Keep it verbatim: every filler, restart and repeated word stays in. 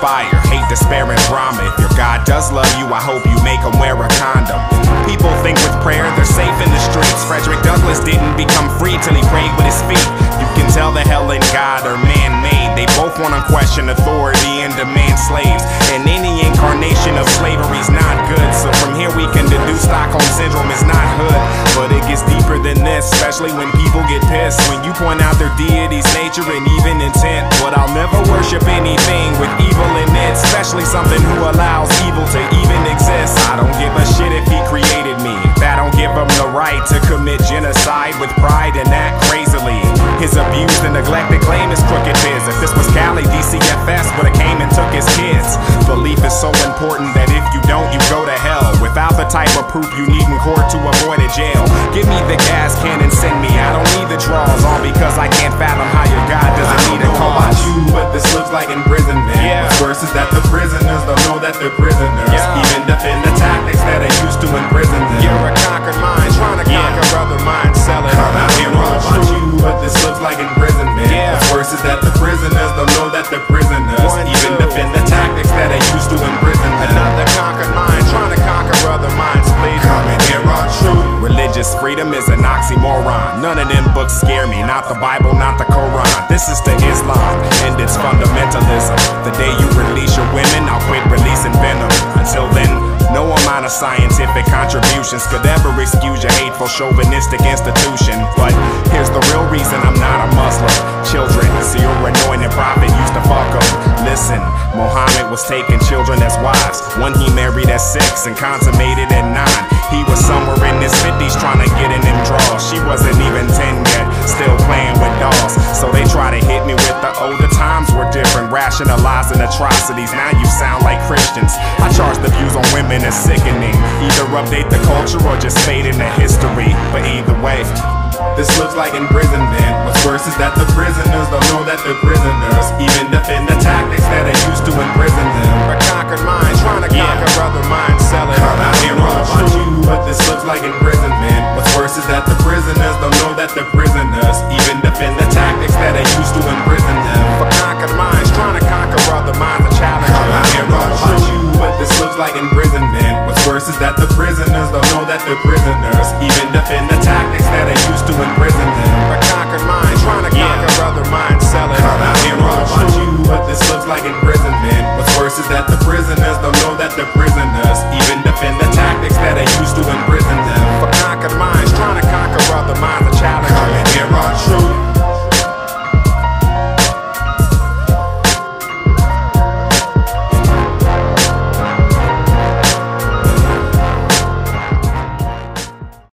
inspire hate, despair, and drama. If your God does love you, I hope you make him wear a condom. People think with prayer they're safe in the streets. Frederick Douglass didn't become free till he prayed with his feet. You can tell the hell in God are man-made. They both want to question authority and demand slaves. And any incarnation of slavery's not good. So from here we can deduce Stockholm Syndrome is not hood. But it gets deeper than this, especially when people get pissed when you point out their deity's nature and even intent. But I'll never worship anything with evil in it, especially something who allows evil to even exist. I don't give a shit if he created me. That don't give him the right to commit genocide with pride and act crazily. His abused and neglected claim is crooked biz. If this was Cali, D C F S would've came and took his kids. Belief is so important that if you don't, you go to hell. Without the type of proof you need in court to avoid a jail. Give me the gas can and send me. I don't need the draws, all because I can't fathom how your God doesn't need a cause. I don't know about you, but this looks like imprisonment. Yeah. What's worse is that the prisoners don't know that they're prisoners. Yeah. Even defend the tactics that are used to imprison them. You're a conquered mind, trying to Yeah. conquer other minds, selling Come out here, all about you, but this looks like imprisonment. Yeah. What's worse is that the prisoners don't know that they're prisoners. One, Even two. defend the tactics that are used to imprison them. Another conquered mind, trying to conquer other minds, please. Coming here on truth. Religious freedom is an oxymoron. None of them books scare me, not the Bible, not the Quran. This is the Islam, and it's fundamentalism. The day you release your women, I'll quit releasing venom. Until then, no amount of scientific contributions could ever excuse your hateful, chauvinistic institution. But here's the real reason I'm not a Muslim. Children, see your anointed prophet used to fuck them. Listen, Muhammad was taking children as wives. One he married at six and consummated at nine. He was somewhere in his fifties trying to get in them draws. She wasn't even ten yet, still playing with dolls. So they try to hit me with the older times were different, rationalizing atrocities. Now you sound like Christians. I charge the views on women as sickening. Either update the culture or just fade into history. But either way, this looks like imprisonment. What's worse is that the prisoners don't know that they're prisoners. Even defend the tactics that are used to imprison them. a conquered mind, trying to Yeah. conquer other minds, selling Come out here, all about you, but this looks like imprisonment. What's worse is that the prisoners don't know that they're prisoners. Even defend the tactics that are used to imprison them. for conquered minds, trying to conquer other minds, a challenge. Come out here, all about you, but this looks like imprisonment. What's worse is that the prisoners don't know that they're prisoners. Even defend the tactics that are used to imprison them. a conquered mind, trying to Yeah. conquer other minds, selling. Come out here, all about you, but this looks like imprisonment. What's worse is that the prisoners don't know that they're prisoners. Even defend the tactics that are used to imprison them.